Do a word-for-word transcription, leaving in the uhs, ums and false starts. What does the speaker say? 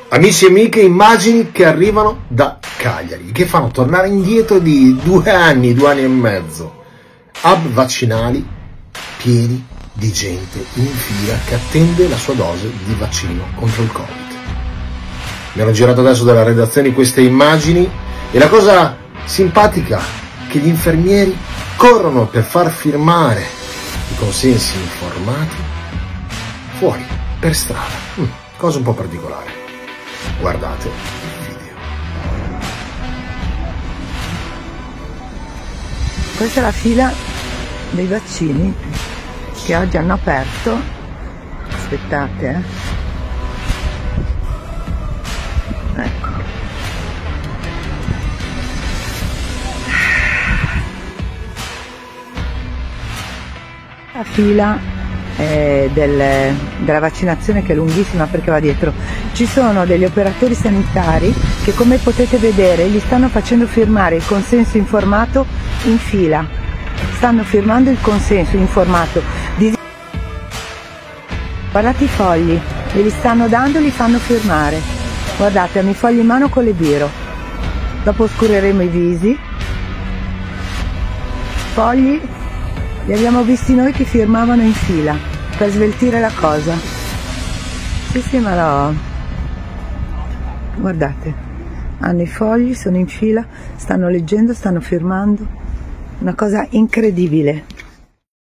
Amici e amiche, immagini che arrivano da Cagliari, che fanno tornare indietro di due anni, due anni e mezzo. Hub vaccinali pieni di gente in fila che attende la sua dose di vaccino contro il Covid. Mi hanno girato adesso dalla redazione queste immagini e la cosa simpatica è che gli infermieri corrono per far firmare i consensi informati fuori, per strada. Mm, cosa un po' particolare. Guardate il video. Questa è la fila dei vaccini che oggi hanno aperto. Aspettate, eh. Ecco. La fila eh, del, della vaccinazione, che è lunghissima perché va dietro. Ci sono degli operatori sanitari che, come potete vedere, gli stanno facendo firmare il consenso informato in fila. Stanno firmando il consenso informato. Di... Guardate i fogli, glieli stanno dando, li fanno firmare. Guardate, hanno i fogli in mano con le biro. Dopo oscureremo i visi. Fogli li abbiamo visti noi che firmavano in fila per sveltire la cosa. Sì, sì, ma no. Guardate, hanno i fogli, sono in fila, stanno leggendo, stanno firmando. Una cosa incredibile.